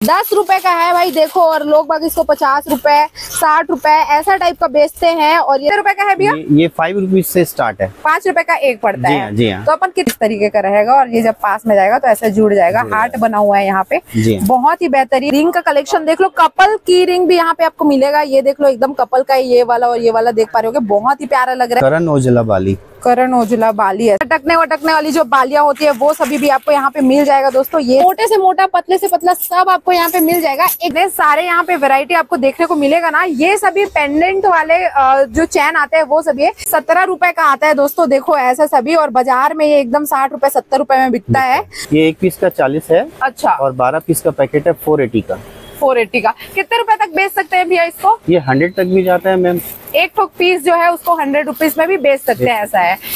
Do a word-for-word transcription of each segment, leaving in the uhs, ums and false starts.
दस रुपए का है भाई देखो, और लोग बाग इसको पचास रुपए साठ रुपए ऐसा टाइप का बेचते हैं। और ये रुपए का है भैया? ये फाइव रुपीज से स्टार्ट है, पाँच रुपए का एक पड़ता है। जी हाँ। तो अपन किस तरीके का रहेगा, और ये जब पास में जाएगा तो ऐसे जुड़ जाएगा। हार्ट बना हुआ है यहाँ पे, बहुत ही बेहतरीन रिंग का कलेक्शन देख लो। कपल की रिंग भी यहाँ पे आपको मिलेगा। ये देख लो एकदम कपल का, ये वाला और ये वाला देख पा रहे हो, बहुत ही प्यारा लग रहा है। करण ओजला बाली, करण ओजला बाली है। अटकने वटकने वाली जो बालियां होती है वो सभी भी आपको यहाँ पे मिल जाएगा दोस्तों। ये मोटे से मोटा पतले से पतला सब आपको यहाँ पे मिल जाएगा। इतने सारे यहाँ पे वैरायटी आपको देखने को मिलेगा ना। ये सभी पेंडेंट वाले जो चैन आते हैं वो सभी सत्रह रुपए का आता है दोस्तों। देखो ऐसा सभी, और बाजार में ये एकदम साठ रुपए सत्तर रुपए में बिकता है। ये एक पीस का चालीस है। अच्छा। और बारह पीस का पैकेट है फोर एटी का। फोर एटी का कितने रुपए तक बेच सकते हैं भैया इसको? ये हंड्रेड तक भी जाता है मैम। एक ठोक पीस जो है उसको हंड्रेड रुपीज में भी बेच सकते हैं, ऐसा है।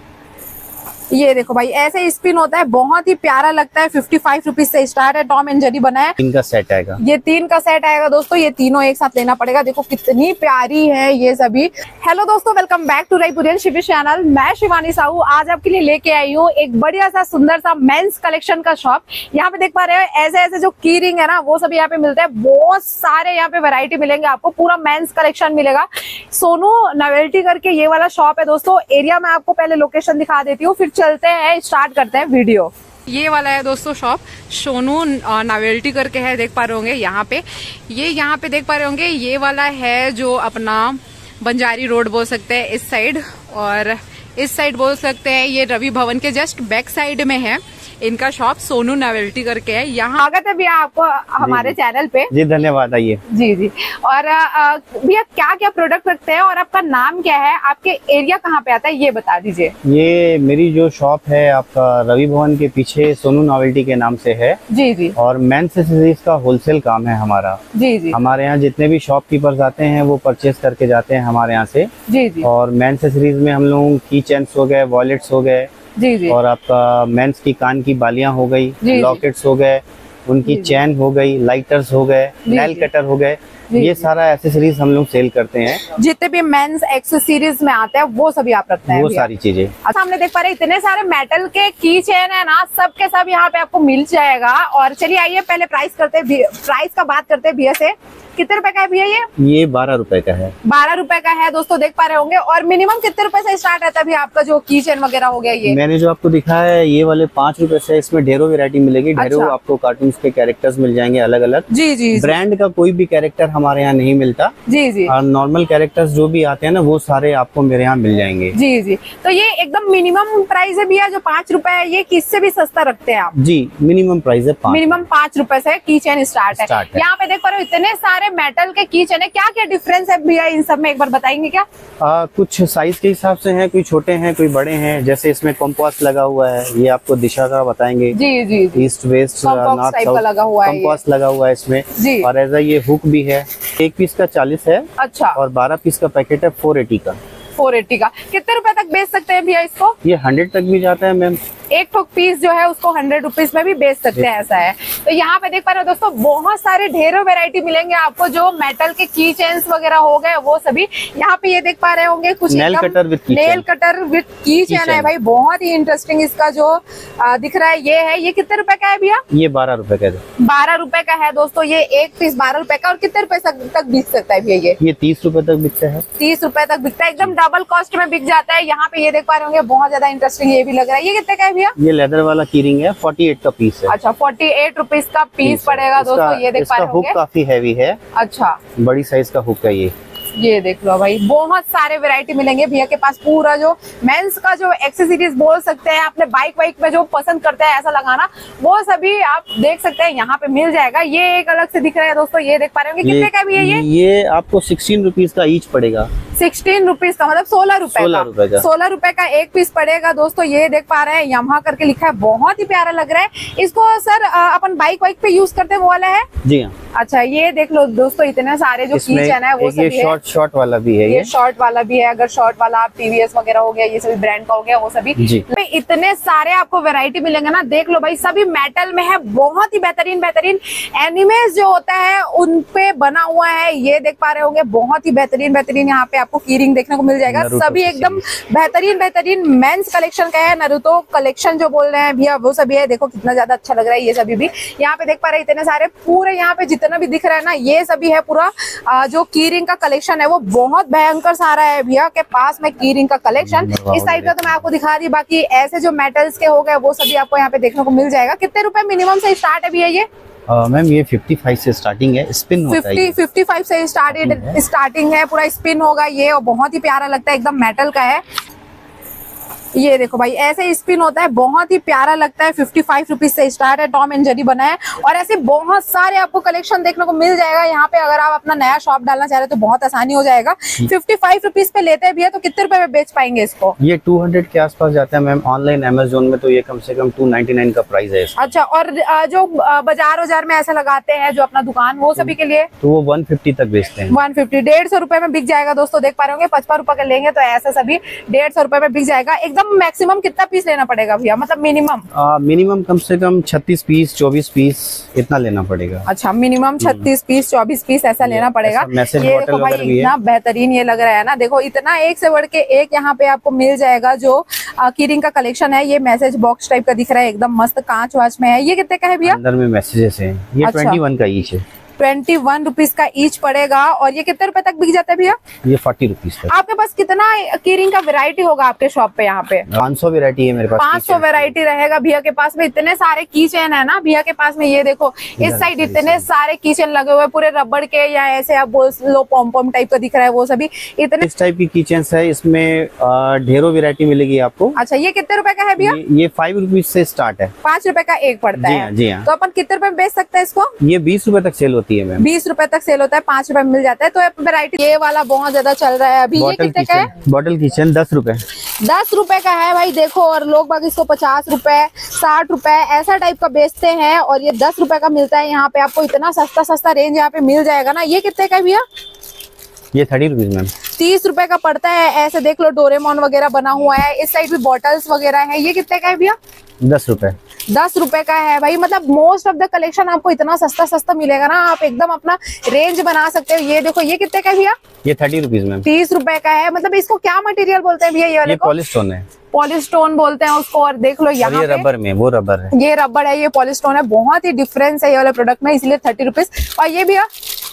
ये देखो भाई ऐसे स्पिन होता है, बहुत ही प्यारा लगता है। फिफ्टी फाइव रुपीज से स्टार्ट है। टॉम एंड जेरी बना है। तीन का सेट आएगा। ये तीन का सेट आएगा दोस्तों। ये तीनों एक साथ लेना पड़ेगा। देखो कितनी प्यारी है ये सभी। हेलो दोस्तों, welcome back to Raipurian Shivi channel. मैं शिवानी साहू आज आपके लिए लेके आई हूँ एक बढ़िया सा सुंदर सा मेंस कलेक्शन का शॉप। यहाँ पे देख पा रहे हो ऐसे ऐसे जो की रिंग है ना वो सब यहाँ पे मिलते हैं। बहुत सारे यहाँ पे वैरायटी मिलेंगे आपको, पूरा मेंस कलेक्शन मिलेगा। सोनू नोवेल्टी करके ये वाला शॉप है दोस्तों। एरिया में आपको पहले लोकेशन दिखा देती हूँ, फिर चलते हैं स्टार्ट करते हैं वीडियो। ये वाला है दोस्तों शॉप, सोनू नोवेल्टी करके है, देख पा रहे होंगे यहाँ पे। ये यहाँ पे देख पा रहे होंगे ये वाला है जो अपना बंजारी रोड बोल सकते हैं इस साइड, और इस साइड बोल सकते हैं ये रवि भवन के जस्ट बैक साइड में है इनका शॉप। सोनू नोवेल्टी करके है। यहाँ स्वागत है भैया आपको हमारे चैनल पे। जी धन्यवाद। आइए। जी जी। और भैया क्या क्या प्रोडक्ट रखते हैं और आपका नाम क्या है, आपके एरिया कहाँ पे आता है ये बता दीजिए। ये मेरी जो शॉप है आपका रवि भवन के पीछे सोनू नोवेल्टी के नाम से है। जी जी। और मेंस एक्सेसरीज का होलसेल काम है हमारा। जी जी। हमारे यहाँ जितने भी शॉपकीपर्स आते हैं वो परचेज करके जाते हैं हमारे यहाँ से। जी जी। और मेंस एक्सेसरीज में हम लोग की चेन्स हो गए, वॉलेट्स हो गए, जी जी। और आपका मेंस की कान की बालियां हो गई, लॉकेट्स हो गए, उनकी चैन हो गई, लाइटर्स हो गए, नेल कटर हो गए, ये सारा एक्सेसरीज हम लोग सेल करते हैं। जितने भी मेंस एक्सेसरीज में आते हैं वो सभी आप रखते हैं वो सारी चीजें। अच्छा, हमने देख पा रहे इतने सारे मेटल के की चेन है ना, सब के सब यहाँ पे आपको मिल जाएगा। और चलिए आइए पहले प्राइस करते हैं, प्राइस का बात करते हैं भैया से। कितने रुपए का है भैया ये? ये बारह रुपए का है। बारह रुपए का है दोस्तों, देख पा रहे होंगे। और मिनिमम कितने रुपए से स्टार्ट रहता है भैया आपका जो की चेन वगैरह हो गया? ये मैंने जो आपको दिखाया है ये वाले पाँच रुपए से, इसमें ढेरों वैरायटी मिलेगी। ढेरों अच्छा। आपको कार्टून के कैरेक्टर्स मिल जाएंगे अलग अलग। जी जी। ब्रांड का कोई भी कैरेक्टर हमारे यहाँ नहीं मिलता। जी जी। और नॉर्मल कैरेक्टर्स जो भी आते हैं ना वो सारे आपको मेरे यहाँ मिल जाएंगे। जी जी। तो ये एकदम मिनिमम प्राइस है भैया जो पाँच रुपए है, ये किससे भी सस्ता रखते हैं आप? जी मिनिमम प्राइस है मिनिमम पाँच रुपए से की चेन स्टार्ट है। यहाँ पे देख पा रहे हो इतने सारे मेटल के की चेन है। क्या क्या डिफरेंस है भैया इन सब में, एक बार बताएंगे क्या? आ, कुछ साइज के हिसाब से हैं, कोई छोटे हैं कोई बड़े हैं। जैसे इसमें कॉम्पास लगा हुआ है, ये आपको दिशा का बताएंगे। जी जी जी। ईस्ट वेस्ट नॉर्थ साउथ लगा हुआ है, कॉम्पास लगा हुआ है इसमें। जी। और ऐसा ये हुक भी है। एक पीस का चालीस है। अच्छा। और बारह पीस का पैकेट है फोर एटी का। फोर एटी का कितने रुपए तक बेच सकते हैं भैया इसको? ये हंड्रेड तक भी जाता है मैम। एक ठोक पीस जो है उसको हंड्रेड रुपीज में भी बेच सकते हैं, ऐसा है। तो यहाँ पे देख पा रहे हो दोस्तों बहुत सारे ढेरों वैरायटी मिलेंगे आपको, जो मेटल के की चेन्स वगैरह हो गए वो सभी। यहाँ पे ये देख पा रहे होंगे कुछ nail cutter with key nail cutter with key chain है भाई, बहुत ही इंटरेस्टिंग इसका जो आ, दिख रहा है ये है। ये कितने रुपए का है भैया? ये बारह रुपए का है। बारह रुपए का है दोस्तों ये एक पीस, बारह रुपए का। और कितने रुपए तक बिक सकता है भैया ये? ये तीस रुपए तक बिकता है। तीस रुपए तक बिकता है, एकदम डबल कॉस्ट में बिक जाता है। यहाँ पे ये देख पा रहे होंगे बहुत ज्यादा इंटरेस्टिंग ये भी लग रहा है। ये कितने का है भैया? ये लेदर वाला की रिंग है, फोर्टी एट का पीस है। अच्छा, फोर्टी एट रुपीज का पीस पड़ेगा दोस्तों। ये देख पा रहे होंगे हुक काफी हैवी है। अच्छा, बड़ी साइज का हुक है ये। ये देख लो भाई, बहुत सारे वैरायटी मिलेंगे भैया के पास। पूरा जो मेंस का जो एक्सेसरीज बोल सकते हैं, आपने बाइक वाइक में जो पसंद करते हैं ऐसा लगाना, वो सभी आप देख सकते हैं यहाँ पे मिल जाएगा। ये एक अलग से दिख रहा है दोस्तों, ये देख पा रहे होंगे। कितने का भी है ये? ये आपको सिक्सटीन रुपीज का ईच पड़ेगा। सिक्सटीन रुपीज का मतलब सोलह रुपए का सोलह रुपए का एक पीस पड़ेगा दोस्तों। ये देख पा रहे हैं यामाहा करके लिखा है, बहुत ही प्यारा लग रहा है। इसको सर अपन बाइक वाइक पे यूज करते हैं वो वाला है? जी हाँ। अच्छा, ये देख लो दोस्तों, इतने सारे जो की चैन है वो सब ये शॉर्ट शॉर्ट वाला भी है, ये शॉर्ट वाला भी है। अगर शॉर्ट वाला आप टीवीएस वगैरह हो गया, ये सभी ब्रांड का हो गया, वो सभी इतने सारे आपको वैरायटी मिलेंगे ना। देख लो भाई, सभी मेटल में है, बहुत ही बेहतरीन बेहतरीन एनिमेज जो होता है उन पे बना हुआ है। ये देख पा रहे होंगे, बहुत ही बेहतरीन बेहतरीन यहाँ पे आपको की रिंग देखने को मिल जाएगा। सभी एकदम बेहतरीन बेहतरीन मेंस कलेक्शन का है, नारुतो कलेक्शन जो बोल रहे हैं भैया वो सभी है। देखो कितना ज्यादा अच्छा लग रहा है ये सभी भी। यहाँ पे देख पा रहे हैं इतने सारे, पूरे यहाँ पे जितना भी दिख रहा है ना ये सभी है पूरा आ, जो की रिंग का कलेक्शन है वो बहुत भयंकर सारा है भैया के पास में की रिंग का कलेक्शन। इस टाइप का तो मैं आपको दिखा दी, बाकी ऐसे जो मेटल्स के हो गए वो सभी आपको यहाँ पे देखने को मिल जाएगा। कितने रुपए मिनिमम से स्टार्ट है भैया ये? मैम ये पचपन से स्टार्टिंग है, स्पिन होता है। पचास पचपन से स्टार्टेड स्टार्टिंग है, पूरा स्पिन होगा ये और बहुत ही प्यारा लगता है, एकदम मेटल का है। ये देखो भाई, ऐसे स्पिन होता है, बहुत ही प्यारा लगता है। पचपन रुपीज से स्टार्ट है, टॉम एंड जेरी बना है और ऐसे बहुत सारे आपको कलेक्शन देखने को मिल जाएगा यहाँ पे। अगर आप अपना नया शॉप डालना चाह रहे हो तो बहुत आसानी हो जाएगा। पचपन रुपीज पे लेते हैं भैया तो कितने रुपए में बेच पाएंगे इसको? ये दो सौ के आसपास जाता है मैम। ऑनलाइन अमेज़न में तो ये कम से कम दो सौ निन्यानवे का प्राइस है इसका। अच्छा, और जो बाजार बाजार में ऐसा लगाते हैं जो अपना दुकान, वो सभी के लिए तो वो एक सौ पचास तक बेचते हैं। एक सौ पचास डेढ़ सौ रुपए में बिक जाएगा दोस्तों। देख पा रहे होंगे पचपन रुपए का लेंगे तो ऐसा सभी डेढ़ सौ रुपए में बिक जाएगा। एकदम मैक्सिमम कितना पीस लेना पड़ेगा भैया, मतलब मिनिमम? मिनिमम कम से कम छत्तीस पीस चौबीस पीस इतना लेना पड़ेगा। अच्छा, मिनिमम छत्तीस पीस चौबीस पीस ऐसा लेना पड़ेगा। ये देखो भाई, इतना बेहतरीन ये लग रहा है ना। देखो इतना एक से बढ़ के एक यहाँ पे आपको मिल जाएगा। जो की रिंग का कलेक्शन है ये मैसेज बॉक्स टाइप का दिख रहा है, एकदम मस्त कांच वाच में है। ये कितने का है भैया? अंदर में मैसेजेस हैं। ये अच्छा। इक्कीस का ईच है। ट्वेंटी वन रुपीज का ईच पड़ेगा। और ये कितने रुपए तक बिक जाता है भैया? ये फोर्टी रुपीज तक। आपके पास कितना की रिंग का वैरायटी होगा आपके शॉप पे? यहाँ पे पाँच सौ वैरायटी है मेरे पास। पाँच सौ वैरायटी रहेगा भैया के पास में। इतने सारे की चेन है ना भैया के पास में। ये देखो इस साइड इतने सारे की चेन लगे हुए पूरे रबड़ के, या ऐसे आप बोल लो पॉम पॉम टाइप का दिख रहा है वो सभी। इतने इस टाइप की की चेन है, इसमें ढेरों वैरायटी मिलेगी आपको। अच्छा, ये कितने रुपए का है भैया? ये फाइव रुपीज से स्टार्ट है। पाँच रुपए का एक पड़ता है। जी हाँ। तो अपन कितने रुपए में बेच सकते हैं इसको? ये बीस रुपए तक सेल होती है मैम। बीस रुपए तक सेल होता है, पाँच रुपए में मिल जाता है। तो वैरायटी ये वाला बहुत ज्यादा चल रहा है अभी। ये कितने का है? बॉटल किचन दस रुपए दस रुपए का है भाई। देखो, और लोग बाग इसको पचास रुपए साठ रुपए ऐसा टाइप का बेचते हैं और ये दस रुपए का मिलता है यहाँ पे आपको। इतना सस्ता सस्ता रेंज यहाँ पे मिल जाएगा ना। ये कितने का है भैया? ये थर्टी रुपीज मैम। तीस रुपए का पड़ता है। ऐसे देख लो डोरेमोन वगैरह बना हुआ है। इस साइड भी बॉटल्स वगैरह है। ये कितने का है भैया? दस रुपए दस रुपए का है भाई। मतलब मोस्ट ऑफ द कलेक्शन आपको इतना सस्ता सस्ता मिलेगा ना, आप एकदम अपना रेंज बना सकते हो। ये देखो, ये कितने का है भैया? ये थर्टी रुपीज मैम। तीस रुपए का है। मतलब इसको क्या मटेरियल बोलते हैं भैया ये वाले? ये पॉलिस्टोन है। पॉलिस्टोन बोलते हैं उसको। और देख लो यहाँ ये रबर में, वो रबर है। ये रबर है, ये पॉलिस्टोन है। बहुत ही डिफरेंस है ये वाले प्रोडक्ट में, इसलिए थर्टी रुपीज। और ये भैया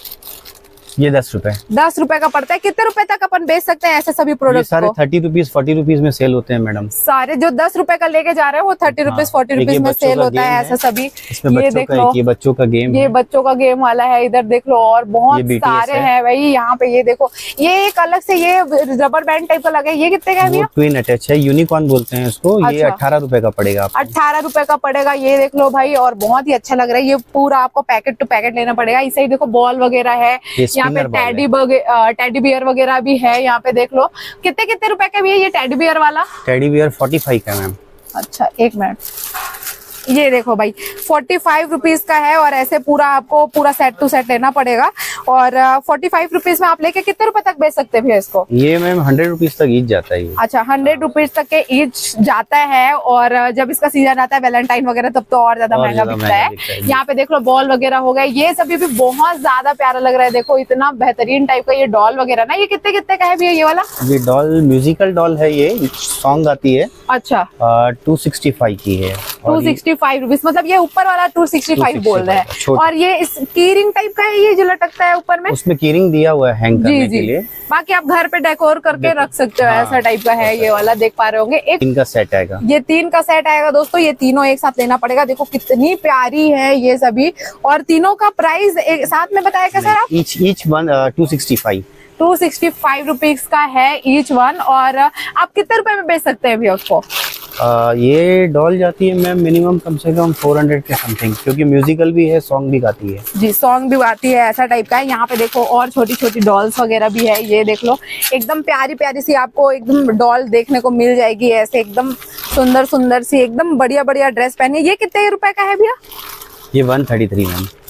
ये दस रुपए दस रुपए का पड़ता है। कितने रुपए तक अपन बेच सकते हैं ऐसे सभी प्रोडक्ट? सारे थर्टी रुपीज फोर्टी रुपीज में सेल होते हैं मैडम। सारे जो दस रुपए का लेके जा रहे हैं वो थर्टी रुपीज फोर्टी रुपीज में सेल होता है ऐसा सभी। ये देख लो, ये बच्चों का गेम, ये बच्चों का गेम वाला है। इधर देख लो, और बहुत सारे हैं भाई यहाँ पे। ये देखो, ये एक अलग से ये रबर बैंड टाइप का लगा है। ये कितने का है भैया? ट्विन अटैच है, यूनिकॉर्न बोलते हैं इसको। ये अठारह रुपए का पड़ेगा। अठारह रुपए का पड़ेगा। ये देख लो भाई, और बहुत ही अच्छा लग रहा है। ये पूरा आपको पैकेट टू पैकेट लेना पड़ेगा। इस साइड देखो बॉल वगैरह है, यहाँ पे टेडी टेडी बियर वगैरह भी है। यहाँ पे देख लो कितने कितने रुपए का भी है ये टेडी बियर वाला? टेडी बियर फोर्टी फाइव का मैम। अच्छा, एक मिनट। ये देखो भाई, फोर्टी फाइव रुपीज का है। और ऐसे पूरा आपको पूरा सेट टू सेट लेना पड़ेगा। और फोर्टी फाइव रुपीज में आप लेके कितने रुपए तक बेच सकते हैं भैया इसको? ये मैम हंड्रेड रुपीज तक ईच जाता है। अच्छा, हंड्रेड रुपीज तक के ईच जाता है। और जब इसका सीजन आता है वैलेंटाइन वगैरह, तब तो और ज्यादा महंगा बिकता है। यहाँ पे देख लो बॉल वगैरह हो गए, ये सभी भी बहुत ज्यादा प्यारा लग रहा है। देखो इतना बेहतरीन टाइप का ये डॉल वगैरह ना। ये कितने कितने का है भैया ये वाला? ये डॉल म्यूजिकल डॉल है, ये सॉन्ग आती है। अच्छा, टू सिक्सटी फाइव की है। टू सिक्सटी फाइव रुपीज, मतलब ये ऊपर वाला टू सिक्सटी फाइव बोल रहे हैं। और ये इस कीरिंग टाइप का है, ये जो लटकता है ऊपर में, उसमें कीरिंग दिया हुआ है हैंग करने के लिए। बाकी आप घर पे डेकोर करके रख सकते हो। हाँ, ऐसा टाइप का है ये वाला। देख पा रहे होंगे एक तीन का सेट आएगा। ये तीन का सेट आएगा दोस्तों। ये तीनों एक साथ लेना पड़ेगा। देखो कितनी प्यारी है ये सभी। और तीनों का प्राइस एक साथ में बताया क्या सर आप? Each each one two sixty five two sixty five rupees का है ईच वन। और आप कितने रुपए में बेच सकते हैं भैया उसको? आ, ये डॉल जाती है मैम मिनिमम कम से कम फोर हंड्रेड के समथिंग, क्योंकि म्यूजिकल भी है, सॉन्ग भी गाती है। जी, सॉन्ग भी गाती है, ऐसा टाइप का है। यहाँ पे देखो और छोटी छोटी डॉल्स वगैरह भी है। ये देख लो, एकदम प्यारी प्यारी सी आपको एकदम डॉल देखने को मिल जाएगी। ऐसे एकदम सुंदर सुंदर सी, एकदम बढ़िया बढ़िया ड्रेस पहनी। ये कितने रुपए का है भैया? ये one thirty three ma'am.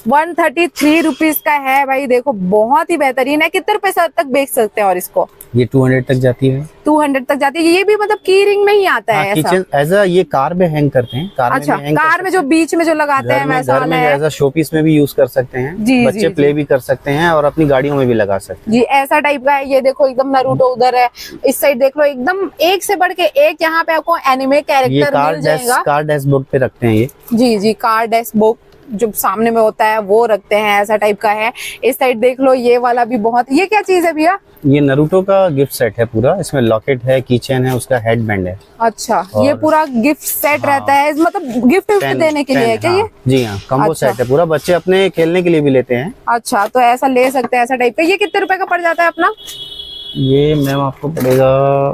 One thirty three rupees का है भाई, देखो बहुत ही बेहतरीन है। कितने रुपए तक बेच सकते हैं और इसको? ये टू हंड्रेड तक जाती है। टू हंड्रेड तक जाती है। ये भी मतलब की रिंग में ही आता है ऐसा? ऐसा ये कार में हैंग करते हैं। कार अच्छा, में कार में जो बीच में जो लगाते हैं वैसा घर में ऐसा शोपीस में भी यूज कर सकते हैं। जी, बच्चे जी, प्ले भी कर सकते हैं और अपनी गाड़ियों में भी लगा सकते हैं। जी, ऐसा टाइप का है। ये देखो एकदम नारुतो उधर है, इस साइड देख लो एकदम एक से बढ़ के एक यहाँ पे आपको एनिमे कैरेक्टर मिल जाएगा। कार डैशबोर्ड पे रखते हैं ये। जी जी, कार डैशबोर्ड जो सामने में होता है वो रखते हैं, ऐसा टाइप का है। इस साइड देख लो ये वाला भी बहुत। ये क्या चीज है भैया? ये नारुतो का गिफ्ट सेट है पूरा। इसमें लॉकेट है, कीचेन है, उसका हेड बैंड है। अच्छा, ये पूरा गिफ्ट सेट हाँ, रहता है, मतलब गिफ्ट विफ्ट देने के लिए है क्या? हाँ, ये जी हाँ, कम्बो अच्छा। सेट है पूरा। बच्चे अपने खेलने के लिए भी लेते हैं। अच्छा, तो ऐसा ले सकते हैं, ऐसा टाइप का। ये कितने रुपए का पड़ जाता है अपना? ये मैम आपको पड़ेगा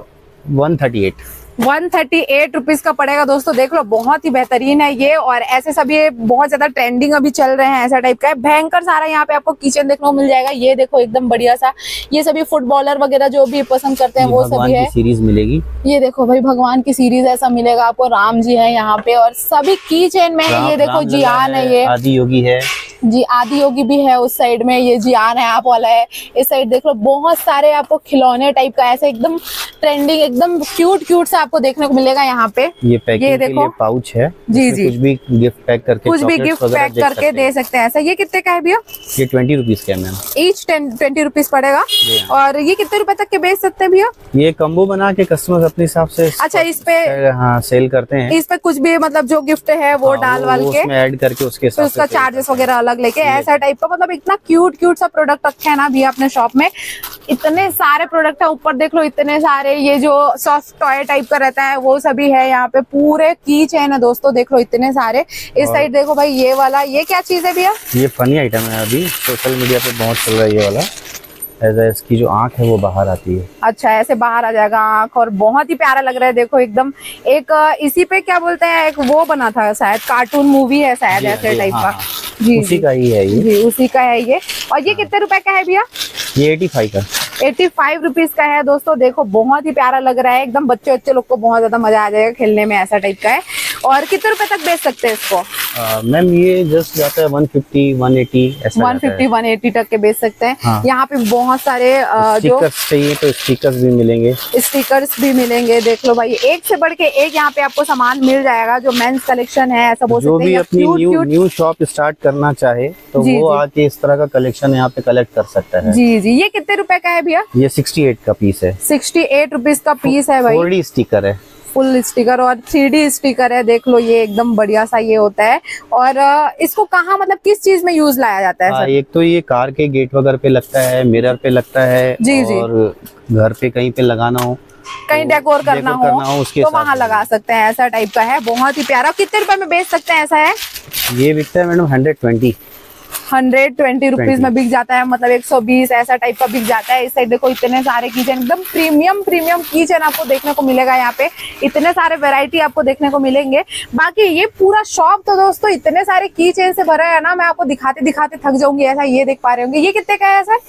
one thirty eight one thirty eight rupees का पड़ेगा दोस्तों। देख लो बहुत ही बेहतरीन है ये। और ऐसे सभी बहुत ज्यादा ट्रेंडिंग अभी चल रहे हैं, ऐसा टाइप का है। भयंकर सारा यहाँ पे आपको किचन देखने को मिल जाएगा। ये देखो एकदम बढ़िया सा। ये सभी फुटबॉलर वगैरह जो भी पसंद करते हैं वो सभी है। सीरीज मिलेगी। ये देखो भाई भगवान की सीरीज ऐसा मिलेगा आपको। राम जी है यहाँ पे और सभी की चेन में है। ये देखो जियान है, ये आदि योगी है जी, आदि योगी भी है उस साइड में। ये जियान है आप वाला है। इस साइड देख लो बहुत सारे आपको खिलौने टाइप का ऐसे एकदम ट्रेंडिंग एकदम क्यूट क्यूट से आपको देखने को मिलेगा यहाँ पे। ये पैकिंग के लिए पाउच है। जी जी, कुछ भी गिफ्ट पैक करके कुछ भी गिफ्ट पैक करके दे सकते हैं ऐसा। ये कितने का है भैया? ये ट्वेंटी रुपीज का है मैम। ईच ट्वेंटी रुपीज पड़ेगा। और ये कितने रुपए तक के बेच सकते हैं भैया? ये कम्बो बना के कस्टमर अपने हिसाब से अच्छा इस पे हाँ सेल करते हैं। इस पे कुछ भी मतलब जो गिफ्ट है वो डाल वाल के ऐड करके उसके तो उसका चार्जेस वगैरह अलग लेके ऐसा टाइप का। मतलब इतना क्यूट क्यूट सा प्रोडक्ट रखे है ना भैया अपने शॉप में। इतने सारे प्रोडक्ट है। ऊपर देख लो इतने सारे ये जो सॉफ्ट टॉय टाइप का रहता है वो सभी है यहाँ पे। पूरे की चेन है दोस्तों, देख लो इतने सारे। इस साइड देखो भाई ये वाला। ये क्या चीज है भैया? ये फनी आइटम है, अभी सोशल मीडिया पे बहुत चल रहा है ये वाला। ऐसा इसकी जो आंख है वो बाहर आती है। अच्छा, ऐसे बाहर आ जाएगा आंख और बहुत ही प्यारा लग रहा है। देखो एकदम एक इसी पे क्या बोलते हैं, एक वो बना था शायद, कार्टून मूवी है शायद ऐसे टाइप का। जी उसी का ही है ये। जी उसी का है ये। और ये कितने रुपए का है भैया? ये एटी फाइव का एटी फाइव रुपीज का है दोस्तों। देखो बहुत ही प्यारा लग रहा है एकदम। बच्चे बच्चे लोग को बहुत ज्यादा मजा आ जाएगा खेलने में, ऐसा टाइप का है। और कितने रुपए तक बेच सकते हैं इसको? मैम ये जस्ट जाता है वन फिफ्टी वन एटी ऐसा वन फिफ्टी वन एटी तक के बेच सकते हैं। हाँ। यहाँ पे बहुत सारे आ, जो चाहिए तो स्टिकर्स भी मिलेंगे। स्टिकर्स भी मिलेंगे। देख लो भाई एक से बढ़ के एक यहाँ पे आपको सामान मिल जाएगा। जो मेंस कलेक्शन है ऐसा बोल सकते हैं। जो भी अपनी न्यू न्यू शॉप स्टार्ट करना चाहे तो वो आके इस तरह का कलेक्शन यहाँ पे कलेक्ट कर सकता है। जी जी। ये कितने रुपए का है भैया? ये सिक्सटी एट का पीस है। सिक्सटी एट रुपीज का पीस है भाई। फोर डी स्टिकर है, फुल स्टिकर और थ्री डी स्टिकर है। देख लो ये एकदम बढ़िया सा ये होता है। और इसको कहाँ मतलब किस चीज में यूज लाया जाता है? आ, एक तो ये कार के गेट वगैरह पे लगता है, मिरर पे लगता है। जी जी। और घर पे कहीं पे लगाना हो, कहीं डेकोर करना, करना हो, हो उसके तो वहाँ लगा सकते हैं, ऐसा टाइप का है। बहुत ही प्यारा। कितने रुपए में बेच सकते हैं ऐसा है? ये बिकता है madam hundred twenty hundred twenty rupees में बिक जाता है। मतलब एक सौ बीस ऐसा टाइप का बिक जाता है। इस साइड देखो इतने सारे कीचेन एकदम प्रीमियम प्रीमियम कीचेन आपको देखने को मिलेगा यहाँ पे। इतने सारे वैरायटी आपको देखने को मिलेंगे। बाकी ये पूरा शॉप तो दोस्तों इतने सारे कीचेन से भरा है ना, मैं आपको दिखाते दिखाते थक जाऊंगी। ऐसा ये देख पा रहे होंगे। ये कितने का है सर?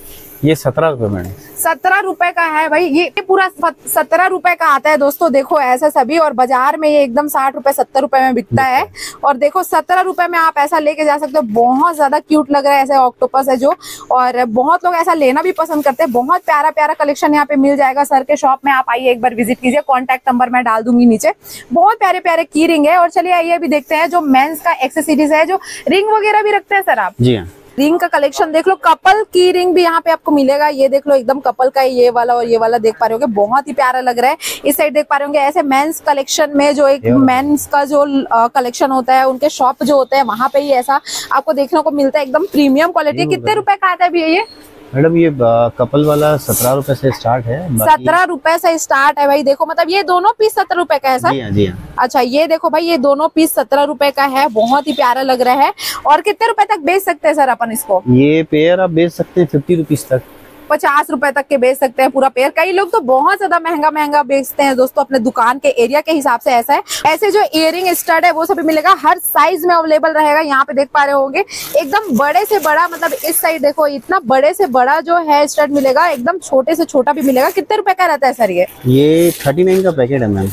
ये सत्रह रुपए मैडम। सत्रह रुपए का है भाई। ये पूरा सत्रह रुपए का आता है दोस्तों। देखो ऐसा सभी। और बाजार में ये एकदम साठ रुपए सत्तर रुपए में बिकता है। और देखो सत्रह रुपए में आप ऐसा लेके जा सकते हो। बहुत ज्यादा क्यूट लग रहा है, ऐसे ऑक्टोपस है जो। और बहुत लोग ऐसा लेना भी पसंद करते हैं। बहुत प्यारा प्यारा कलेक्शन यहाँ पे मिल जाएगा सर के शॉप में। आप आइए एक बार विजिट कीजिए। कॉन्टैक्ट नंबर मैं डाल दूंगी नीचे। बहुत प्यारे प्यारे की रिंग है। और चलिए आइए अभी देखते हैं जो मेंस का एक्सेसरीज है। जो रिंग वगैरह भी रखते हैं सर आप? जी हाँ। रिंग का कलेक्शन देख लो। कपल की रिंग भी यहाँ पे आपको मिलेगा। ये देख लो एकदम कपल का ये वाला और ये वाला देख पा रहे होंगे। बहुत ही प्यारा लग रहा है। इस साइड देख पा रहे होंगे ऐसे मेंस कलेक्शन में जो एक मेंस का जो कलेक्शन होता है उनके शॉप जो होते हैं वहां पे ही ऐसा आपको देखने को मिलता है। एकदम प्रीमियम क्वालिटी। कितने रुपए का आता है भैया ये? मैडम ये कपल वाला सत्रह रुपए से स्टार्ट है। सत्रह रुपए से स्टार्ट है भाई। देखो मतलब ये दोनों पीस सत्रह रुपए का है सर? जी हाँ, जी हाँ। अच्छा ये देखो भाई ये दोनों पीस सत्रह रुपए का है। बहुत ही प्यारा लग रहा है। और कितने रुपए तक बेच सकते हैं सर अपन इसको? ये पेयर आप बेच सकते हैं फिफ्टी रुपीज तक। पचास रुपए तक के बेच सकते हैं पूरा पेयर। कई लोग तो बहुत ज्यादा महंगा महंगा बेचते हैं दोस्तों अपने दुकान के एरिया के हिसाब से। ऐसा है। ऐसे जो इयरिंग स्टड है वो सभी मिलेगा। हर साइज में अवेलेबल रहेगा। यहाँ पे देख पा रहे होंगे एकदम बड़े से बड़ा। मतलब इस साइड देखो इतना बड़े से बड़ा जो है स्टड मिलेगा। एकदम छोटे से छोटा भी मिलेगा। कितने रुपए का रहता है सर ये? ये थर्टी नाइन का पैकेट है मैम।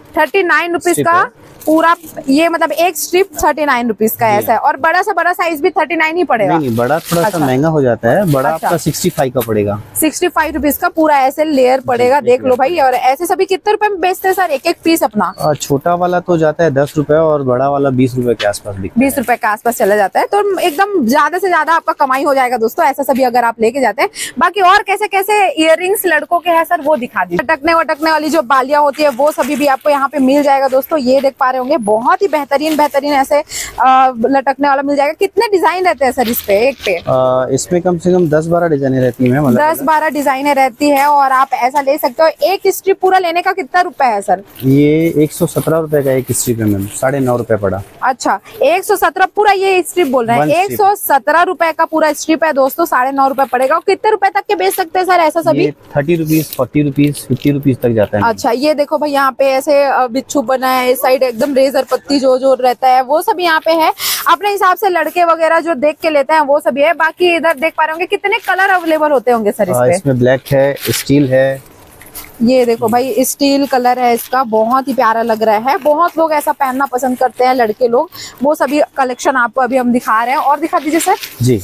थर्टी नाइन रुपीज का पूरा, ये मतलब एक स्ट्रिप थर्टी नाइन रुपीज का ऐसा है। और बड़ा सा बड़ा साइज भी थर्टी नाइन ही पड़ेगा? नहीं, बड़ा थोड़ा अच्छा। सा महंगा हो जाता है, बड़ा अच्छा। आपका सिक्सटी फाइव का पड़ेगा। सिक्सटी फाइव रुपीज का पूरा ऐसे लेयर पड़ेगा, देख लो भाई। और ऐसे सभी कितने रुपए में बेचते हैं सर एक एक पीस अपना? और छोटा वाला तो जाता है दस रुपए और बड़ा वाला बीस रुपए के आसपास बिकता है। बीस रुपए के आसपास चला जाता है, तो एकदम ज्यादा से ज्यादा आपका कमाई हो जाएगा दोस्तों, ऐसा सभी अगर आप लेके जाते हैं। बाकी और कैसे कैसे इयररिंग्स लड़कों के हैं सर, वो दिखा दीजिए। लटकने वटकने वाली जो बालियां होती है वो सभी भी आपको यहाँ पे मिल जाएगा दोस्तों। ये देख पा रहे होंगे, बहुत ही बेहतरीन बेहतरीन ऐसे आ, लटकने वाला मिल जाएगा। कितने डिजाइन रहते हैं सर इस पे एक पे? आ, इसमें कम से कम दस बारह डिजाइने रहती है मैम। दस बारह डिजाइने रहती है और आप ऐसा ले सकते हो। एक स्ट्रिप पूरा लेने का कितना रुपए है सर? ये एक सौ सत्रह रुपए का एक स्ट्रिप है मैम, साढ़े नौ रुपए पड़ा। अच्छा, एक सौ सत्रह पूरा ये स्ट्रिप बोल रहे हैं? एक सौ सत्रह रुपए का पूरा स्ट्रिप है दोस्तों, साढ़े नौ रुपए पड़ेगा। और कितने रुपए तक के बेच सकते हैं सर ऐसा सभी? Thirty rupees, forty rupees, fifty rupees तक जाता है। अच्छा, ये देखो भाई यहाँ पे ऐसे बिच्छू बना है, इस साइड एकदम रेजर पत्ती जो जो रहता है वो सब यहाँ पे है। अपने हिसाब से लड़के वगैरह जो देख के लेते हैं वो सभी है। बाकी इधर देख पा रहे होंगे कितने कलर अवेलेबल होते होंगे सर इसमें? इसमें ब्लैक है, स्टील है। ये देखो भाई, स्टील कलर है इसका, बहुत ही प्यारा लग रहा है। बहुत लोग ऐसा पहनना पसंद करते हैं लड़के लोग, वो सभी कलेक्शन आपको अभी हम दिखा रहे हैं। और दिखा दीजिए सर। जी,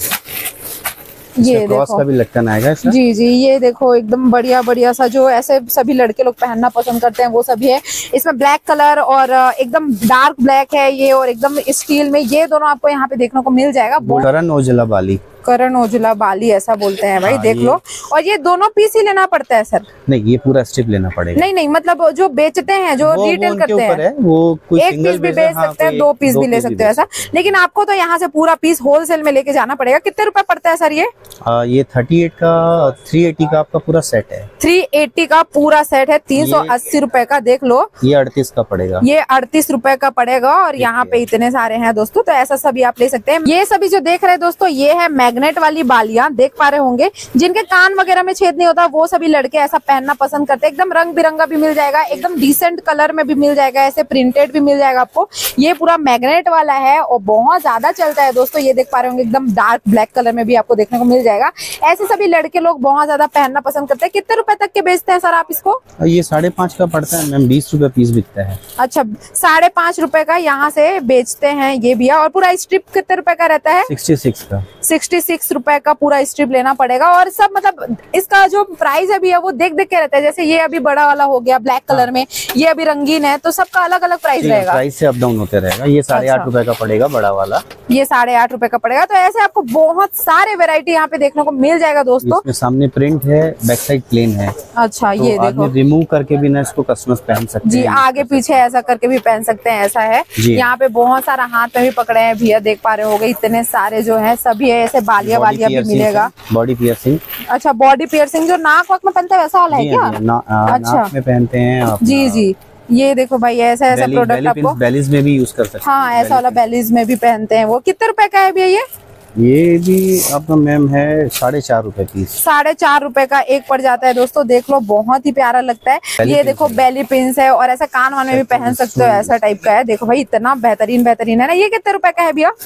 ये क्रॉस देखो का भी लटकन आएगा इसमें। जी जी, ये देखो एकदम बढ़िया बढ़िया सा जो ऐसे सभी लड़के लोग पहनना पसंद करते हैं वो सभी है। इसमें ब्लैक कलर और एकदम डार्क ब्लैक है ये, और एकदम स्टील में, ये दोनों आपको यहाँ पे देखने को मिल जाएगा। करण ओजला बाली, करण ओजला बाली ऐसा बोलते हैं भाई। हाँ, देख लो। और ये दोनों पीस ही लेना पड़ता है सर? नहीं, ये पूरा स्ट्रिप लेना पड़ेगा। नहीं नहीं, मतलब जो बेचते हैं, जो रिटेल करते हैं है, वो कोई एक पीस भी बेच सकते हैं, दो पीस भी ले सकते हैं ऐसा। लेकिन आपको तो यहाँ से पूरा पीस होलसेल में लेके जाना पड़ेगा। कितने रुपए पड़ता है सर ये? आ, ये थर्टी एट का, थ्री एटी का आपका पूरा सेट है। थ्री एटी का पूरा सेट है, तीन सौ अस्सी रुपए का। देख लो, ये अड़तीस का पड़ेगा। ये अड़तीस रुपए का पड़ेगा। और यहाँ पे इतने सारे हैं दोस्तों, तो ऐसा सभी आप ले सकते हैं। ये सभी जो देख रहे हैं दोस्तों, ये है मैग्नेट वाली बालियां, देख पा रहे होंगे। जिनके कान वगैरह में छेद नहीं होता वो सभी लड़के ऐसा पहनना पसंद करते हैं। एकदम रंग बिरंगा भी मिल जाएगा, एकदम डिसेंट कलर में भी मिल जाएगा, ऐसे प्रिंटेड भी मिल जाएगा आपको। ये पूरा मैग्नेट वाला है और बहुत ज्यादा चलता है दोस्तों। ये देख पा रहे होंगे, एकदम डार्क ब्लैक कलर में भी आपको देखने को मिल जाएगा। ऐसे सभी लड़के लोग बहुत ज्यादा पहनना पसंद करते हैं। कितने रुपए तक के बेचते हैं सर आप इसको? ये साढ़े पाँच का पड़ता है मैम, बीस रुपए पीस बिकता है। अच्छा, साढ़े पाँच रुपए का यहाँ से बेचते हैं ये भी। और पूरा स्ट्रिप कितने रुपए का रहता है? सिक्सटी सिक्स का। सिक्सटी सिक्स रुपए का पूरा स्ट्रिप लेना पड़ेगा। और सब मतलब इसका जो प्राइस अभी है वो देख देख के रहता है। जैसे ये अभी बड़ा वाला हो गया ब्लैक कलर में, ये अभी रंगीन है, तो सबका अलग अलग प्राइस रहेगा। प्राइस से अप डाउन होते रहेगा। ये साढ़े आठ रुपए का पड़ेगा बड़ा वाला, ये साढ़े आठ रुपए का पड़ेगा। तो ऐसे आपको बहुत सारे वेरायटी यहाँ पे देखने को मिल जाएगा दोस्तों। इसमें सामने प्रिंट है, बैक साइड प्लेन है। अच्छा, तो ये देखो, रिमूव करके भी ना इसको कस्टमर्स पहन सकते जी, हैं। आगे पीछे ऐसा करके भी पहन सकते हैं, ऐसा है। यहाँ पे बहुत सारा हाथ में भी पकड़े हैं भैया, देख पा रहे होगे। इतने सारे जो है सभी है, ऐसे बालिया वालिया भी मिलेगा। Body piercing. अच्छा, बॉडी पियर्सिंग जो नाक वाक में पहनते हैं वैसा वाला है क्या? ना, अच्छा, नाक में पहनते हैं। जी जी, ये देखो भाई, ऐसा ऐसा प्रोडक्ट आपको बेलीज में भी यूज कर सकते हैं। हाँ, ऐसा वाला बेलीज में भी पहनते हैं वो। कितने रुपए का है भैया ये? ये भी आपका मैम है साढ़े चार रुपए पीस। साढ़े चार रुपए का एक पड़ जाता है दोस्तों। देख लो, बहुत ही प्यारा लगता है। ये देखो बेली पिंस है, और ऐसा कान वान में भी पहन सकते हो, ऐसा टाइप का है। देखो भाई, इतना बेहतरीन बेहतरीन है ना। ये कितने रुपए का है भैया?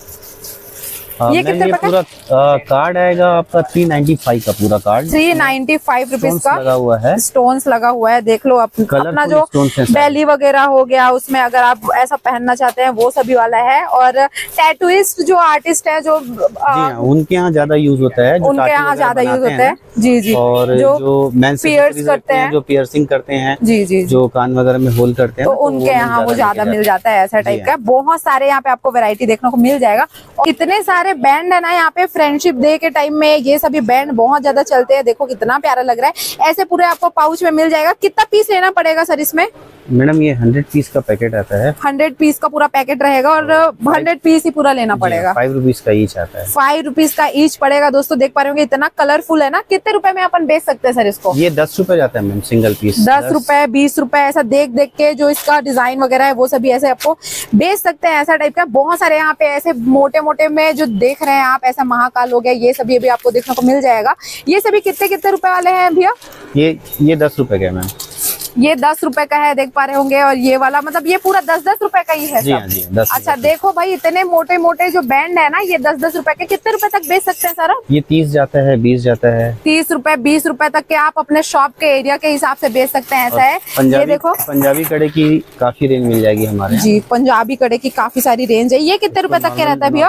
ये कितने रुपए पूरा कार्ड आएगा आपका थ्री नाइन्टी फाइव का पूरा card. Three ninety five rupees का लगा हुआ है, स्टोन्स लगा हुआ है। देख लो, अप, अपना जो बेली वगैरह हो गया उसमें अगर आप ऐसा पहनना चाहते हैं वो सभी वाला है। और टैटूइस्ट जो आर्टिस्ट है, जो आ, उनके यहाँ ज्यादा यूज होता है, उनके यहाँ ज्यादा यूज होता है। जी जी, और जो पियर्स करते हैं, जो पियर्सिंग करते हैं, जी जी, जो कान वगैरह में होल करते हैं, तो उनके यहाँ वो ज्यादा मिल जाता है, ऐसा टाइप का। बहुत सारे यहाँ पे आपको वैरायटी देखने को मिल जाएगा। और इतने सारे बैंड है ना यहाँ पे, फ्रेंडशिप डे के टाइम में ये सभी बैंड बहुत ज्यादा चलते हैं। देखो कितना प्यारा लग रहा है। ऐसे पूरे आपको पाउच में मिल जाएगा। कितना पीस लेना पड़ेगा सर इसमें? मैडम ये हंड्रेड पीस का पैकेट आता है। हंड्रेड पीस का पूरा पैकेट रहेगा, और हंड्रेड पीस ही पूरा लेना पड़ेगा। फाइव रुपीज का ईच आता है। फाइव रुपीज का ईच पड़ेगा दोस्तों। देख पा रहे होंगे, इतना कलरफुल है ना। कितने रुपए में अपन बेच सकते हैं सर इसको? ये दस रुपए जाता है मैम, सिंगल पीस। दस रुपए, बीस रुपए, ऐसा देख देख के जो इसका डिजाइन वगैरह है वो सभी ऐसे आपको बेच सकते हैं, ऐसा टाइप का। बहुत सारे यहाँ पे ऐसे मोटे मोटे में जो देख रहे हैं आप, ऐसा महाकाल हो गया, ये सभी भी आपको देखने को मिल जाएगा। ये सभी कितने कितने रुपए वाले हैं भैया? ये ये दस रुपए के मैम। ये दस रुपए का है, देख पा रहे होंगे। और ये वाला मतलब ये पूरा दस दस रुपए का ही है जी हाँ जी, दस अच्छा देखो भाई, इतने मोटे मोटे जो बैंड है ना, ये दस दस रुपए के। कितने रुपए तक बेच सकते हैं सर? ये तीस जाता है, बीस जाता है। तीस रुपए बीस रुपए तक के आप अपने शॉप के एरिया के हिसाब से बेच सकते हैं, ऐसा है। पंजाबी, ये देखो पंजाबी कड़े की काफी रेंज मिल जाएगी हमारे जी, पंजाबी कड़े की काफी सारी रेंज है। ये कितने रुपए तक के रहता है भैया?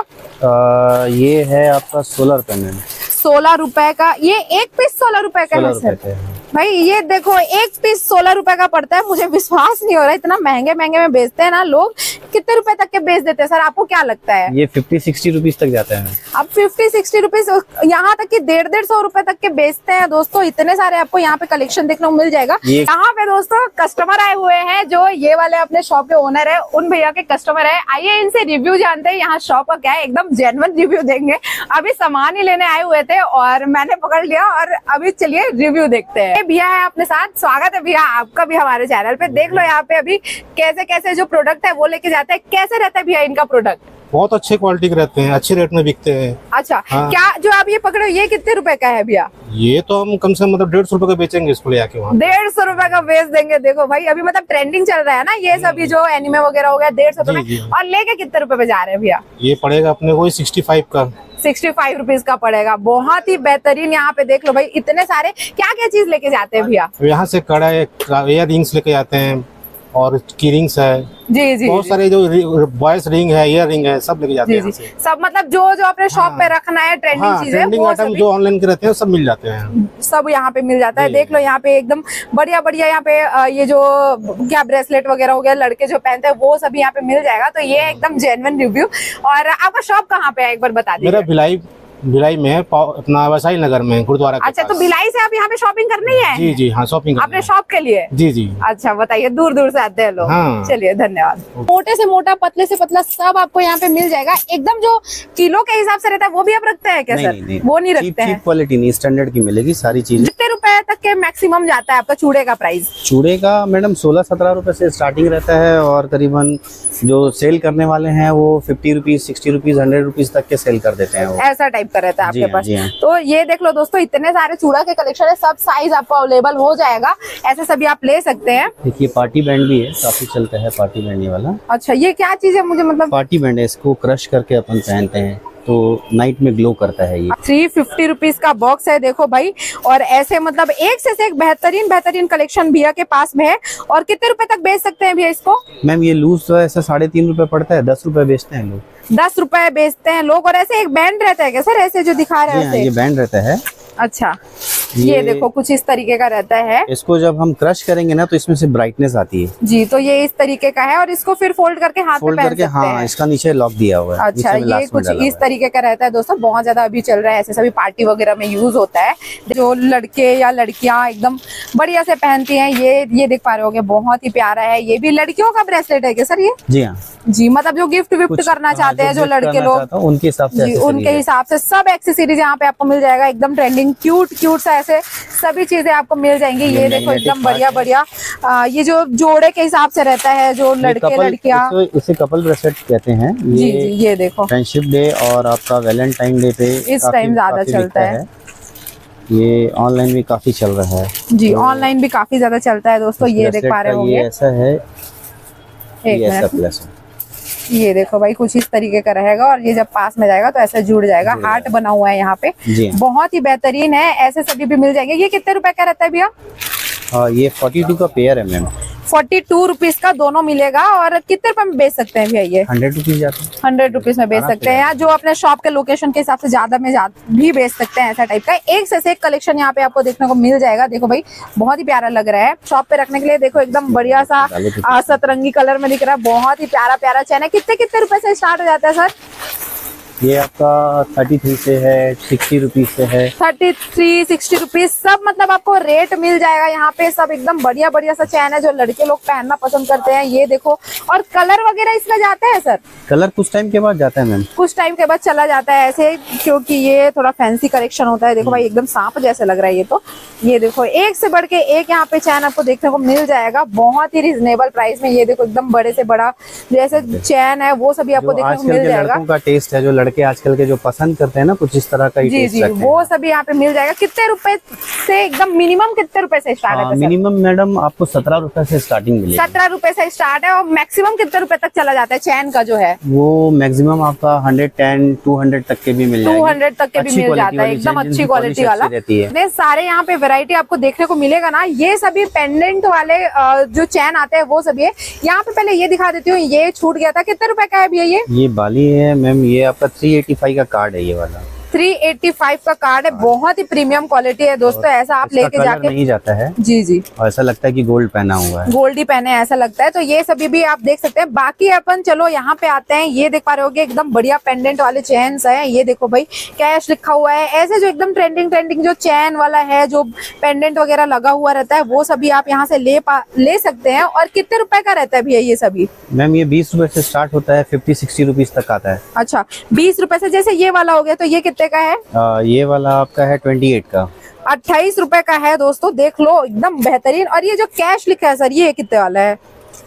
ये है आपका सोलह रुपए में। सोलह रुपए का ये एक पीस सोलह रुपए का है सर। भाई ये देखो एक पीस सोलह रुपए का पड़ता है। मुझे विश्वास नहीं हो रहा, इतना महंगे महंगे में बेचते हैं ना लोग। कितने रुपए तक के बेच देते हैं सर, आपको क्या लगता है? ये फिफ्टी सिक्सटी रुपीज तक जाता है। अब फिफ्टी सिक्सटी रुपीज, यहाँ तक कि डेढ़ डेढ़ सौ रुपए तक के बेचते हैं दोस्तों। इतने सारे आपको यहाँ पे कलेक्शन देखने को मिल जाएगा। यहाँ पे दोस्तों कस्टमर आए हुए हैं, जो ये वाले अपने शॉप के ओनर है, उन भैया के कस्टमर है। आइए इनसे रिव्यू जानते हैं यहाँ शॉप का क्या है। एकदम जेन्युइन रिव्यू देंगे। अभी सामान ही लेने आए हुए थे और मैंने पकड़ लिया, और अभी चलिए रिव्यू देखते हैं। भैया है अपने साथ, स्वागत है भैया आपका भी हमारे चैनल पे। देख लो यहाँ पे अभी कैसे कैसे जो प्रोडक्ट है वो लेके जाते हैं। कैसे रहता है भैया इनका प्रोडक्ट? बहुत अच्छे क्वालिटी के रहते हैं, अच्छे रेट में बिकते हैं। अच्छा हाँ। क्या जो आप ये पकड़े ये कितने रुपए का है भैया? ये तो हम कम से कम मतलब डेढ़ सौ रुपए का बेचेंगे इसको ले आके वहाँ। डेढ़ सौ रुपए का बेच देंगे। देखो भाई अभी मतलब ट्रेंडिंग चल रहा है ना ये सभी जो एनिमे वगैरह हो गया, डेढ़ सौ रुपए। और लेके कितने रुपए पे जा रहे हैं भैया? ये पड़ेगा अपने को सिक्सटी फाइव का। सिक्सटी फाइव रुपीज का पड़ेगा। बहुत ही बेहतरीन। यहाँ पे देख लो भाई, इतने सारे क्या क्या चीज लेके जाते हैं भैया? यहाँ से कड़ा इयर रिंग्स लेके जाते हैं और की रिंग्स है जी जी, बहुत सारे जो बॉयज रिंग है, इयर रिंग है, सब लेके जाते हैं। सब मतलब जो जो अपने शॉप हाँ, पे रखना है ट्रेंडिंग हाँ, चीजें, ट्रेंडिंग आइटम जो ऑनलाइन के रहते हैं सब मिल जाते हैं। सब यहाँ पे मिल जाता है। देख लो यहाँ पे एकदम बढ़िया बढ़िया। यहाँ पे ये जो क्या ब्रेसलेट वगैरह हो गया, लड़के जो पहनते हैं वो सब यहाँ पे मिल जाएगा। तो ये एकदम जेन्युइन रिव्यू। और आपका शॉप कहाँ पे है एक बार बता दीजिए? मेरा भिलाई भिलाई में है, अपना वैशाली नगर में गुरुद्वारा के अच्छा पास। तो भिलाई से आप यहाँ पे शॉपिंग करनी है? जी जी हाँ, शॉपिंग अपने शॉप के लिए? जी जी। अच्छा बताइए, दूर दूर से आते हैं लोग। हाँ। चलिए धन्यवाद। मोटे से मोटा, पतले से पतला सब आपको यहाँ पे मिल जाएगा। एकदम जो किलो के हिसाब से रहता है वो भी आप रखते हैं क्या सर? नहीं, नहीं, वो नहीं रखते हैं। क्वालिटी नहीं, स्टैंडर्ड की मिलेगी सारी चीजें। कितने रुपए तक के मैक्सिमम जाता है आपका चूड़े का प्राइस? चूड़े का मैडम सोलह सत्रह रुपए से स्टार्टिंग रहता है, और करीबन जो सेल करने वाले हैं वो fifty rupees sixty rupees hundred rupees तक के सेल कर देते हैं। ऐसा टाइप का रहता है आपके पास। तो ये देख लो दोस्तों, इतने सारे चूड़ा के कलेक्शन है। सब साइज आपको अवेलेबल हो जाएगा, ऐसे सभी आप ले सकते हैं। देखिए पार्टी बैंड भी है, काफी चलता है पार्टी बैंड ये वाला। अच्छा ये क्या चीज है? मुझे मतलब पार्टी बैंड है, इसको क्रश करके अपन पहनते हैं तो नाइट में ग्लो करता है। ये थ्री फिफ्टी रुपीज का बॉक्स है देखो भाई। और ऐसे मतलब एक से एक बेहतरीन बेहतरीन कलेक्शन भैया के पास में है। और कितने रुपए तक बेच सकते हैं भैया इसको? मैम ये लूज तो ऐसा साढ़े तीन रुपए पड़ता है, दस रुपए बेचते हैं लोग। दस रुपए बेचते हैं लोग। और ऐसे एक बैंड रहता है क्या सर, ऐसे जो दिखा रहे हैं? ये बैंड रहता है। अच्छा ये, ये देखो कुछ इस तरीके का रहता है। इसको जब हम क्रश करेंगे ना तो इसमें से ब्राइटनेस आती है जी। तो ये इस तरीके का है, और इसको फिर फोल्ड करके हाथ फोल्ड में करके हाँ, इसका नीचे लॉक दिया हुआ है। अच्छा ये कुछ इस तरीके का रहता है दोस्तों। बहुत ज्यादा अभी चल रहा है, ऐसे सभी पार्टी वगैरह में यूज होता है। जो लड़के या लड़कियां एकदम बढ़िया से पहनती हैं। ये ये देख पा रहे होगे, बहुत ही प्यारा है। ये भी लड़कियों का ब्रेसलेट है क्या सर ये? जी हाँ जी, मतलब जो गिफ्ट विफ्ट करना चाहते हैं जो लड़के लोग, उनके हिसाब से उनके हिसाब से सब एक्सेसरीज यहाँ पे आपको मिल जाएगा। एकदम ट्रेंडिंग क्यूट क्यूट सा ऐसे सभी चीजें आपको मिल जाएंगी। ये देखो एकदम बढ़िया बढ़िया। ये जो जोड़े के हिसाब से रहता है, जो लड़के लड़कियां, इसे कपल ब्रेसलेट कहते हैं। जी जी ये देखो फ्रेंडशिप डे और आपका वैलेंटाइन डे पे इस टाइम ज्यादा चलता है। ये ऑनलाइन भी काफी चल रहा है जी, ऑनलाइन भी काफी ज्यादा चलता है दोस्तों। ये देख पा रहे होंगे, ऐसा है एक प्लस। ये देखो भाई कुछ इस तरीके का रहेगा, और ये जब पास में जाएगा तो ऐसा जुड़ जाएगा। हार्ट बना हुआ है यहाँ पे, बहुत ही बेहतरीन है। ऐसे सभी भी मिल जाएंगे। ये कितने रुपए का रहता है भैया? ये फोर्टी टू का पेयर है मैम। फोर्टी टू रुपीज का दोनों मिलेगा। और कितने रुपए में बेच सकते हैं भैया ये? हंड्रेड रुपीज जाते हैं। हंड्रेड रुपीज में बेच सकते हैं, या जो अपने शॉप के लोकेशन के हिसाब से ज्यादा में ज्यादा भी बेच सकते हैं। ऐसा टाइप का एक से एक कलेक्शन यहाँ पे आपको देखने को मिल जाएगा। देखो भाई बहुत ही प्यारा लग रहा है शॉप पे रखने के लिए। देखो एकदम बढ़िया सा सतरंगी कलर में दिख रहा है। बहुत ही प्यारा प्यारा चैन है। कितने कितने रुपए से स्टार्ट हो जाता है सर? ये आपका थर्टी थ्री से है, सिक्सटी रुपीज से है। थर्टी थ्री सिक्सटी रुपीज सब मतलब आपको रेट मिल जाएगा यहाँ पे। सब एकदम बढ़िया बढ़िया सा चैन है जो लड़के लोग पहनना पसंद करते हैं। ये देखो, और कलर वगैरह इसमें जाता है सर? कलर कुछ टाइम के बाद जाता है मैम, कुछ टाइम के बाद चला जाता है ऐसे, क्योंकि ये थोड़ा फैंसी कलेक्शन होता है। देखो भाई एकदम सांप जैसे लग रहा है ये तो। ये देखो एक से बढ़ के एक यहाँ पे चैन आपको देखने को मिल जाएगा, बहुत ही रिजनेबल प्राइस में। ये देखो एकदम बड़े से बड़ा जैसे चैन है वो सभी आपको देखने को मिल जाएगा। लड़कों का टेस्ट है, जो लड़के आजकल के जो पसंद करते हैं ना कुछ इस तरह का ही जी टेस्ट जी, रखते वो हैं। सभी यहाँ पे मिल जाएगा। कितने रुपए से एकदम मिनिमम कितने रुपए से स्टार्ट है? मिनिमम मैडम आपको सत्रह रुपए से स्टार्टिंग मिलेगी। सत्रह रुपए से स्टार्ट है और मैक्सिमम कितने रुपए तक चला जाता है चैन का जो है? वो मैक्सिमम आपका हंड्रेड टेन टू हंड्रेड तक के भी मिल जाएगी। टू हंड्रेड तक के भी मिल जाता है, एकदम अच्छी क्वालिटी वाला रहती है। इतने सारे यहाँ पे वैरायटी आपको देखने को मिलेगा ना। ये सभी पेंडेंट वाले जो चैन आते हैं वो सभी है। यहाँ पे पहले ये दिखा देती हूँ, ये छूट गया था। कितने रुपए का है भैया ये? ये बाली है मैम, ये आपका थ्री एटी फाइव का कार्ड है ये वाला। थ्री एटी फाइव का कार्ड है, बहुत ही प्रीमियम क्वालिटी है दोस्तों। ऐसा आप लेके जाके नहीं जाता है जी जी, और ऐसा लगता है कि गोल्ड पहना हुआ है, गोल्ड ही पहने ऐसा लगता है। तो ये सभी भी आप देख सकते हैं। बाकी अपन चलो यहाँ पे आते हैं। ये देख पा रहे होगे एकदम बढ़िया पेंडेंट वाले चैन्स हैं। ये देखो भाई कैश लिखा हुआ है। ऐसे जो एकदम ट्रेंडिंग ट्रेंडिंग जो चैन वाला है, जो पेंडेंट वगैरह लगा हुआ रहता है, वो सभी आप यहाँ से ले पा ले सकते हैं। और कितने रुपए का रहता है भैया ये सभी? मैम ये बीस रुपए से स्टार्ट होता है, फिफ्टी सिक्सटी रुपीज तक आता है। अच्छा, बीस रुपए से। जैसे ये वाला हो गया तो ये कितने का है? आ, ये वाला आपका है ट्वेंटी एट का, अट्ठाईस रुपए का है दोस्तों। देख लो एकदम बेहतरीन। और ये जो कैश लिखा है सर, ये कितने वाला है?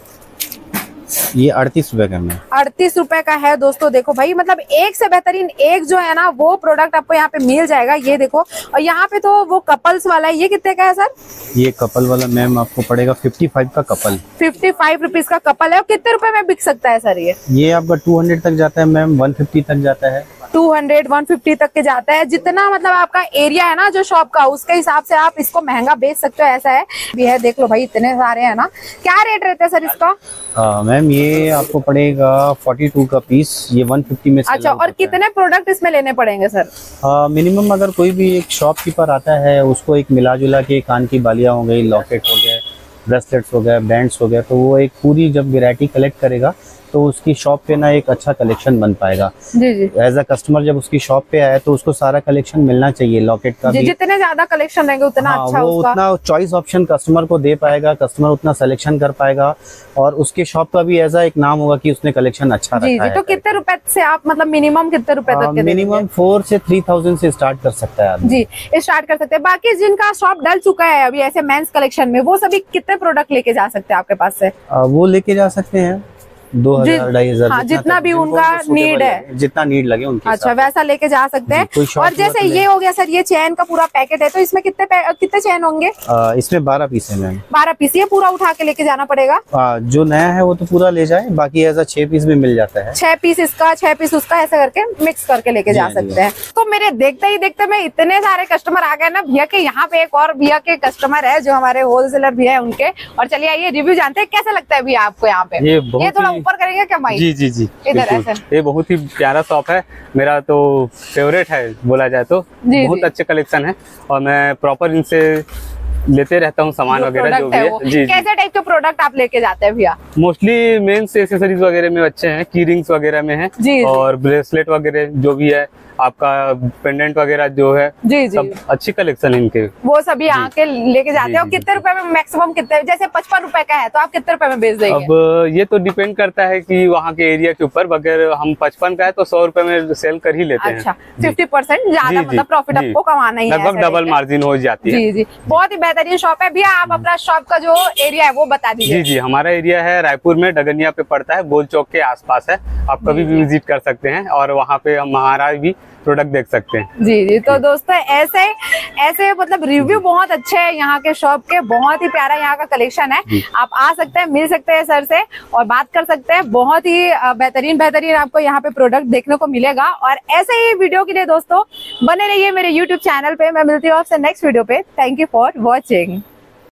ये अड़तीस रुपए का है। अड़तीस रुपए का है दोस्तों। देखो भाई, मतलब एक से बेहतरीन एक जो है ना वो प्रोडक्ट आपको यहाँ पे मिल जाएगा। ये देखो, और यहाँ पे तो वो कपल्स वाला है। ये कितने का है सर? ये कपल वाला मैम आपको पड़ेगा फिफ्टी फाइव का कपल। फिफ्टी फाइव रुपीज का कपल है। और कितने रुपए में बिक सकता है सर ये? ये आपका टू हंड्रेड तक जाता है मैम, वन फिफ्टी तक जाता है। टू हंड्रेड, वन फिफ्टी तक के जाता है। जितना मतलब आपका एरिया है ना जो शॉप का, उसके हिसाब से आप इसको महंगा बेच सकते हो। ऐसा है भी है। देख लो भाई, इतने सारे है ना। क्या रेट रहता है सर इसका? मैम ये आपको पड़ेगा फोर्टी टू का पीस, ये वन फिफ्टी में। अच्छा, और कितने प्रोडक्ट इसमें लेने पड़ेंगे सर? मिनिमम अगर कोई भी एक शॉपकीपर आता है, उसको एक मिला जुला के कान की बालियां हो गई, लॉकेट हो गए, ब्रेसलेट्स हो गए, बैंड्स हो गए, तो वो एक पूरी जब वैरायटी कलेक्ट करेगा तो उसकी शॉप पे ना एक अच्छा कलेक्शन बन पाएगा। जी जी, एज अ कस्टमर जब उसकी शॉप पे आए तो उसको सारा कलेक्शन मिलना चाहिए, लॉकेट का भी। जितने ज्यादा कलेक्शन रहेंगे उतना हाँ, अच्छा वो उसका उतना चॉइस ऑप्शन कस्टमर को दे पाएगा, कस्टमर उतना सिलेक्शन कर पाएगा, और उसके शॉप का भी ऐसा एक नाम होगा कि उसने कलेक्शन अच्छा रखा जी जी। है। तो कितने रुपए से आप मतलब मिनिमम कितने रुपए तक के मिनिमम फोर से थ्री थाउजेंड से स्टार्ट कर सकता है आदमी। जी स्टार्ट कर सकते हैं। बाकी जिनका शॉप डल चुका है अभी ऐसे मेंस कलेक्शन में, वो सभी कितने प्रोडक्ट लेके जा सकते हैं आपके पास से? आ, वो लेके जा सकते हैं दो हजार ढाई हजार, हाँ, जितना भी उनका नीड है, जितना नीड लगे उनके अच्छा वैसा लेके जा सकते हैं। और जैसे ये हो गया सर, ये चैन का पूरा पैकेट है, तो इसमें कितने कितने चैन होंगे? आ, इसमें बारह पीस है मैम। बारह पीस। ये पूरा उठा के लेके जाना पड़ेगा? आ, जो नया है वो तो पूरा ले जाए, बाकी ऐसा छह पीस भी मिल जाता है। छह पीस इसका, छह पीस उसका, ऐसा करके मिक्स करके लेके जा सकते हैं। तो मेरे देखते ही देखते में इतने सारे कस्टमर आ गए ना भैया के। यहाँ पे एक और भैया के कस्टमर है जो हमारे होलसेलर भैया है उनके। और चलिए आइए रिव्यू जानते हैं कैसा लगता है भैया आपको यहाँ पे। ये ये थोड़ा ऊपर करेंगे क्या माइक? जी जी जी, इधर है बिल्कुल। सर। ये बहुत ही प्यारा शॉप है, मेरा तो फेवरेट है बोला जाए तो। जी, बहुत जी। अच्छे कलेक्शन है और मैं प्रॉपर इनसे लेते रहता हूँ सामान वगैरह जो भी है। वो। जी कैसे टाइप के प्रोडक्ट आप लेके जाते हैं भैया? मोस्टली मेंस एक्सेसरीज वगैरह में अच्छे हैं, की रिंग्स वगैरह में है, जी, जी। और ब्रेसलेट वगैरह जो भी है, आपका पेंडेंट वगैरह जो है, जी जी, सब अच्छी कलेक्शन है इनके। वो सभी यहाँ के लेके जाते जी, हैं। और जी, कितने रुपए में मैक्सिमम कितने? जैसे पचपन रुपए का है तो आप कितने रुपए में बेच देंगे? अब ये तो डिपेंड करता है कि वहाँ के एरिया के ऊपर। अगर हम पचपन का है तो सौ रुपए में सेल कर ही लेते हैं। अच्छा, फिफ्टी परसेंट ज्यादा जी, जी, मतलब प्रॉफिट जी। आपको कमाना ही है। लगभग ऐसा डबल है। मार्जिन हो जाती है। जी जी, बहुत ही बेहतरीन शॉप है भैया। आप अपना शॉप का जो एरिया है वो बता जी दीजिए। जी, हमारा एरिया है रायपुर में, डगनिया पे पड़ता है, गोल चौक के आसपास है। आप कभी भी विजिट कर सकते हैं और वहाँ पे हम हमारा भी प्रोडक्ट देख सकते हैं। जी जी, तो दोस्तों ऐसे ऐसे मतलब रिव्यू बहुत अच्छे हैं यहाँ के शॉप के। बहुत ही प्यारा यहाँ का कलेक्शन है। आप आ सकते हैं, मिल सकते हैं सर से और बात कर सकते हैं। बहुत ही बेहतरीन बेहतरीन आपको यहाँ पे प्रोडक्ट देखने को मिलेगा। और ऐसे ही वीडियो के लिए दोस्तों बने रहिए मेरे यूट्यूब चैनल पे। मैं मिलती हूँ आपसे नेक्स्ट वीडियो पे। Thank you for watching.